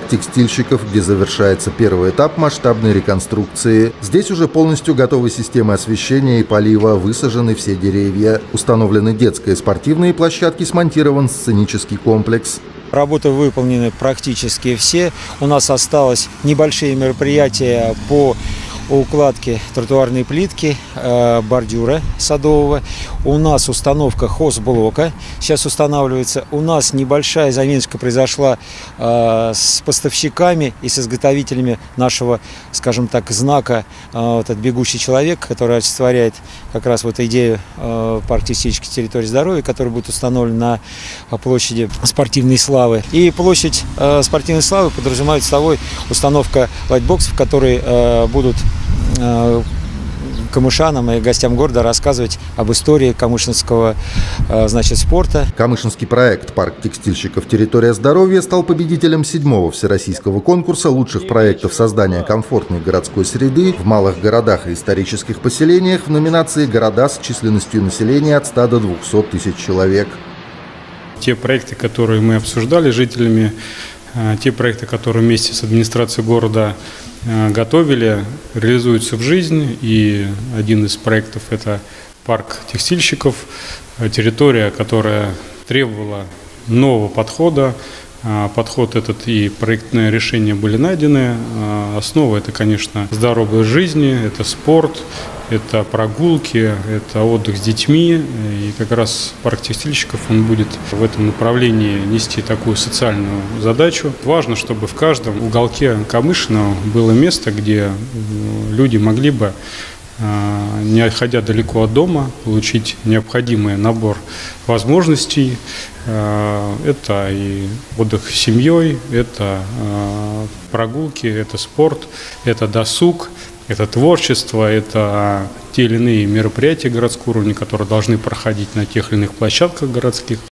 текстильщиков, где завершается первый этап масштабной реконструкции. Здесь уже полностью готовы системы освещения и полива, высажены все деревья. Установлены детские спортивные площадки, смонтирован сценический комплекс. Работы выполнены практически все. У нас осталось небольшие мероприятия по укладке тротуарной плитки, бордюра садового. У нас установка хозблока сейчас устанавливается. У нас небольшая заминочка произошла с поставщиками и с изготовителями нашего, скажем так, знака, этот бегущий человек, который олицетворяет как раз вот идею парка текстильщиков территории здоровья, который будет установлен на площади спортивной славы. И площадь спортивной славы подразумевает собой установка лайтбоксов, которые будут камышанам и гостям города рассказывать об истории камышинского, спорта. Камышинский проект «Парк текстильщиков. Территория здоровья» стал победителем 7-го всероссийского конкурса лучших проектов создания комфортной городской среды в малых городах и исторических поселениях в номинации «Города с численностью населения от 100 до 200 тысяч человек». Те проекты, которые мы обсуждали с жителями, те проекты, которые вместе с администрацией города готовили, реализуются в жизнь. И один из проектов – это парк текстильщиков, территория, которая требовала нового подхода. Подход этот и проектные решения были найдены. Основа – это, конечно, здоровый образ жизни, это спорт, это прогулки, это отдых с детьми. И как раз парк текстильщиков, он будет в этом направлении нести такую социальную задачу. Важно, чтобы в каждом уголке Камышина было место, где люди могли бы, не отходя далеко от дома, получить необходимый набор возможностей. Это и отдых с семьей, это прогулки, это спорт, это досуг, это творчество, это те или иные мероприятия городского уровня, которые должны проходить на тех или иных площадках городских.